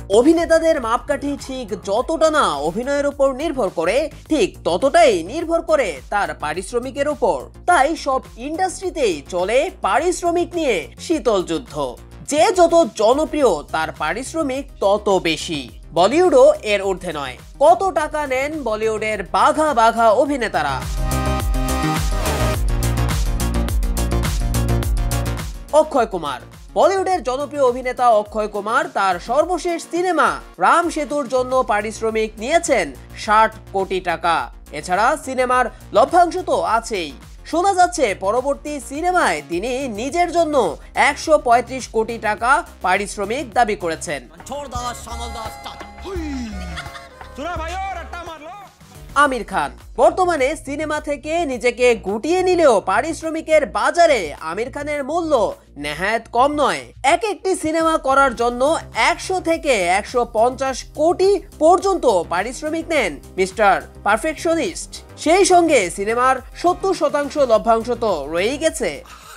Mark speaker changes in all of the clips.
Speaker 1: অভিনেতাদের মাপকাঠি ঠিক যতটা না অভিনয়ের উপর নির্ভর করে, ঠিক ততটাই নির্ভর করে তার পারিশ্রমিকের উপর। তাই সব ইন্ডাস্ট্রিতেই চলে পারিশ্রমিক নিয়ে শীতল যুদ্ধ। যে যত জনপ্রিয় তার পারিশ্রমিক তত বেশি। বলিউডও এর ঊর্ধ্বে নয়। কত টাকা নেন বলিউডের বাঘা বাঘা অভিনেতারা? অক্ষয় কুমার। বলিউডের জনপ্রিয় অভিনেতা অক্ষয় কুমার তার সর্বশেষ সিনেমা রাম সেতুর জন্য পারিশ্রমিক নিয়েছেন 60 কোটি টাকা। এছাড়া সিনেমার লভ্যাংশ তো আছেই। শোনা যাচ্ছে পরবর্তী সিনেমায় তিনি নিজের জন্য 135 কোটি টাকা পারিশ্রমিক দাবি করেছেন। আমির খান বর্তমানে সিনেমা থেকে নিজেকে গুটিয়ে নিলেও পারিশ্রমিকের বাজারে আমির খানের মূল্য নেহায়েত কম নয়। এক একটি সিনেমা করার জন্য 100 থেকে 150 কোটি পর্যন্ত পারিশ্রমিক নেন মিস্টার পারফেকশনিস্ট। সেই সঙ্গে সিনেমার 70% লভ্যাংশ তো রয়েই গেছে।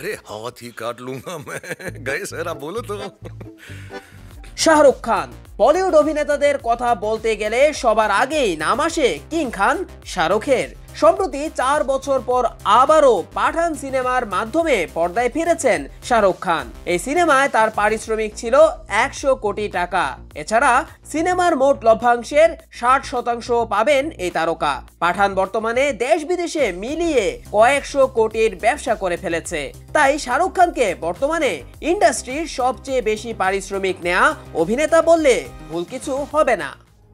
Speaker 1: শাহরুখ খান। বলিউড অভিনেতাদের কথা বলতে গেলে সবার আগেই নাম আসে কিং খান শাহরুখের। সম্প্রতি 4 বছর পর আবারও পাঠান সিনেমার মাধ্যমে পর্দায় ফিরেছেন শাহরুখ খান। এই সিনেমায় তার পারিশ্রমিক ছিল 100 কোটি টাকা। এছাড়া সিনেমার মোট লভ্যাংশের 60% পাবেন এই তারকা। পাঠান বর্তমানে দেশ বিদেশে মিলিয়ে কয়েকশো কোটির ব্যবসা করে ফেলেছে। তাই শাহরুখ খানকে বর্তমানে ইন্ডাস্ট্রির সবচেয়ে বেশি পারিশ্রমিক নেয়া অভিনেতা বললে ভুল কিছু হবে না।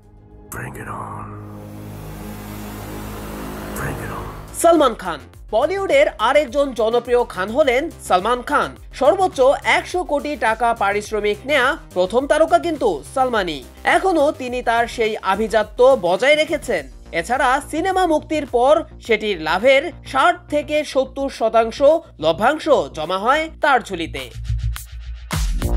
Speaker 1: সালমান খান। বলিউডের আরেকজন জনপ্রিয় খান হলেন সালমান খান। সর্বোচ্চ 100 কোটি টাকা পারিশ্রমিক নেয়া প্রথম তারকা কিন্তু সালমানই। এখনো তিনি তার সেই আভিজাত্য বজায় রেখেছেন। এছাড়া সিনেমা মুক্তির পর সেটির লাভের 60 থেকে 70% লভ্যাংশ জমা হয় তার ঝুলিতে।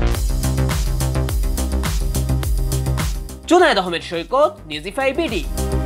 Speaker 1: Junayed Ahmed Saikat, Newsify BD.